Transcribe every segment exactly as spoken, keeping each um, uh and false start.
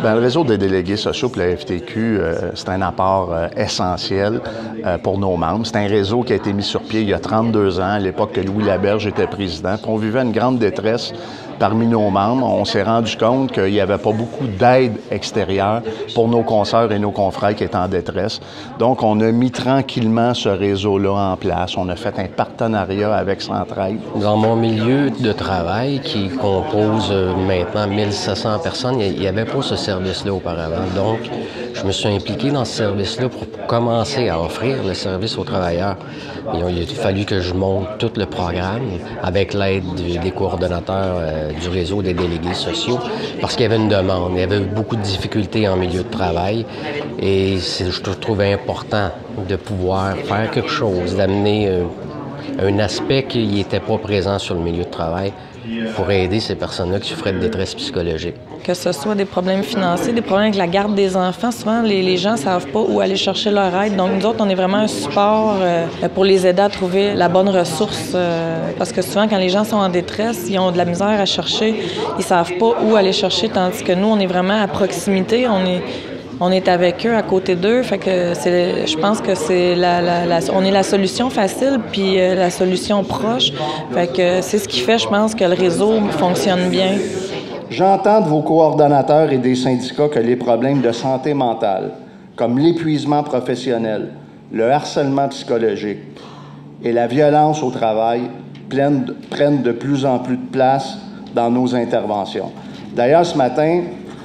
Bien, le réseau des délégués sociaux pour la F T Q, euh, c'est un apport euh, essentiel euh, pour nos membres. C'est un réseau qui a été mis sur pied il y a trente-deux ans, à l'époque que Louis Laberge était président. Puis on vivait une grande détresse parmi nos membres. On s'est rendu compte qu'il n'y avait pas beaucoup d'aide extérieure pour nos consoeurs et nos confrères qui étaient en détresse. Donc, on a mis tranquillement ce réseau-là en place. On a fait un partenariat avec Centraide. Dans mon milieu de travail, qui compose maintenant mille sept cents personnes, il n'y avait pas ce service-là auparavant. Donc, je me suis impliqué dans ce service-là pour commencer à offrir le service aux travailleurs. Et il a fallu que je monte tout le programme avec l'aide des coordonnateurs euh, du réseau des délégués sociaux parce qu'il y avait une demande. Il y avait beaucoup de difficultés en milieu de travail et je trouvais important de pouvoir faire quelque chose, d'amener euh, un aspect qui n'était pas présent sur le milieu de travail pour aider ces personnes-là qui souffraient de détresse psychologique. Que ce soit des problèmes financiers, des problèmes avec la garde des enfants, souvent les, les gens ne savent pas où aller chercher leur aide. Donc nous autres, on est vraiment un support euh, pour les aider à trouver la bonne ressource. Euh, parce que souvent, quand les gens sont en détresse, ils ont de la misère à chercher, ils ne savent pas où aller chercher, tandis que nous, on est vraiment à proximité, on est... On est avec eux, à côté d'eux, fait que c'est, je pense que c'est la, la, la, on est la solution facile puis euh, la solution proche. Fait que c'est ce qui fait, je pense, que le réseau fonctionne bien. J'entends de vos coordonnateurs et des syndicats que les problèmes de santé mentale, comme l'épuisement professionnel, le harcèlement psychologique et la violence au travail, prennent, prennent de plus en plus de place dans nos interventions. D'ailleurs, ce matin,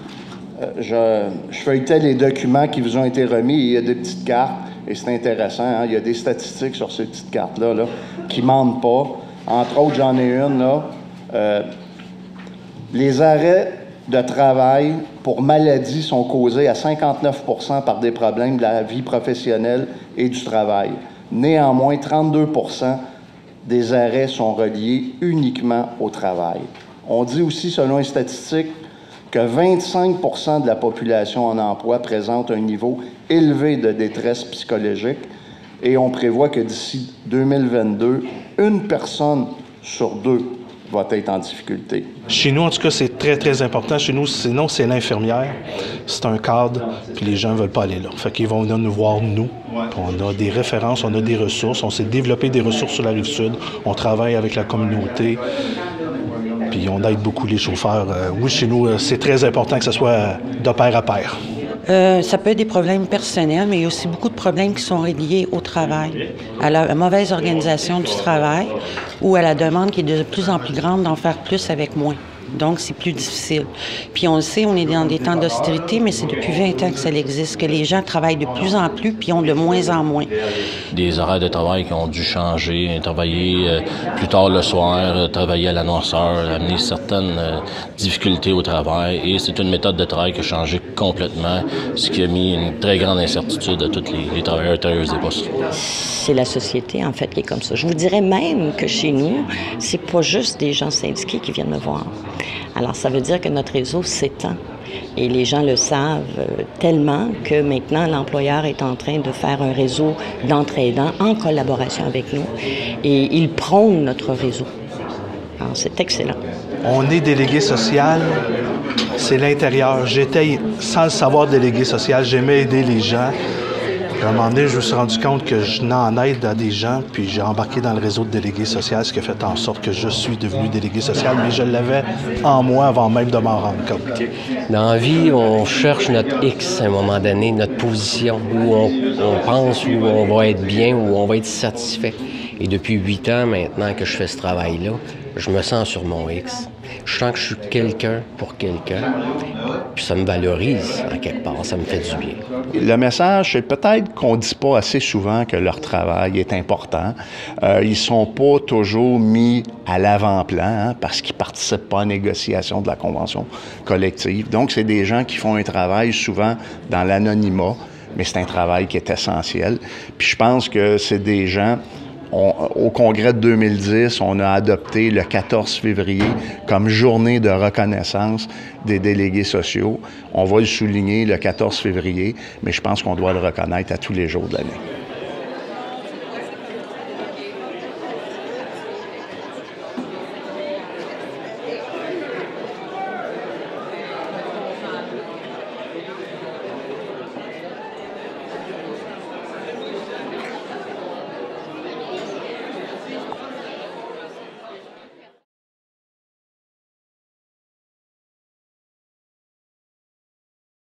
Je, je feuilletais les documents qui vous ont été remis. Il y a des petites cartes, et c'est intéressant. Hein? Il y a des statistiques sur ces petites cartes-là là, qui ne mentent pas. Entre autres, j'en ai une, là. Euh, les arrêts de travail pour maladie sont causés à cinquante-neuf pour cent par des problèmes de la vie professionnelle et du travail. Néanmoins, trente-deux pour cent des arrêts sont reliés uniquement au travail. On dit aussi, selon les statistiques, que vingt-cinq pour cent de la population en emploi présente un niveau élevé de détresse psychologique et on prévoit que d'ici deux mille vingt-deux, une personne sur deux va être en difficulté. Chez nous, en tout cas, c'est très, très important. Chez nous, sinon, c'est l'infirmière, c'est un cadre, puis les gens ne veulent pas aller là. Fait qu'ils vont venir nous voir, nous. On a des références, on a des ressources, on s'est développé des ressources sur la Rive-Sud, on travaille avec la communauté. Puis on aide beaucoup les chauffeurs. Euh, oui, chez nous, c'est très important que ce soit de pair à pair. Euh, ça peut être des problèmes personnels, mais il y a aussi beaucoup de problèmes qui sont liés au travail, à la mauvaise organisation du travail ou à la demande qui est de plus en plus grande d'en faire plus avec moins. Donc, c'est plus difficile. Puis on le sait, on est dans des temps d'austérité, mais c'est depuis vingt ans que ça existe, que les gens travaillent de plus en plus puis ont de moins en moins. Des horaires de travail qui ont dû changer, travailler euh, plus tard le soir, euh, travailler à la noirceur, amener certaines euh, difficultés au travail. Et c'est une méthode de travail qui a changé complètement, ce qui a mis une très grande incertitude à tous les, les travailleurs et travailleuses des postes. C'est la société, en fait, qui est comme ça. Je vous dirais même que chez nous, c'est pas juste des gens syndiqués qui viennent me voir. Alors, ça veut dire que notre réseau s'étend. Et les gens le savent euh, tellement que maintenant, l'employeur est en train de faire un réseau d'entraidants en collaboration avec nous. Et il prône notre réseau. Alors, c'est excellent. On est délégué social, c'est l'intérieur. J'étais, sans le savoir, délégué social. J'aimais aider les gens. Puis à un moment donné, je me suis rendu compte que je n'en aide à des gens, puis j'ai embarqué dans le réseau de délégués sociaux, ce qui a fait en sorte que je suis devenu délégué social, mais je l'avais en moi avant même de m'en rendre compte. Dans la vie, on cherche notre X à un moment donné, notre position, où on, on pense où on va être bien, où on va être satisfait. Et depuis huit ans maintenant que je fais ce travail-là, je me sens sur mon X. Je sens que je suis quelqu'un pour quelqu'un, puis ça me valorise en quelque part, ça me fait du bien. Le message, c'est peut-être qu'on ne dit pas assez souvent que leur travail est important. Euh, ils ne sont pas toujours mis à l'avant-plan hein, parce qu'ils ne participent pas à la négociation de la convention collective. Donc, c'est des gens qui font un travail souvent dans l'anonymat, mais c'est un travail qui est essentiel. Puis je pense que c'est des gens... On, au congrès de deux mille dix, on a adopté le quatorze février comme journée de reconnaissance des délégués sociaux. On va le souligner le quatorze février, mais je pense qu'on doit le reconnaître à tous les jours de l'année.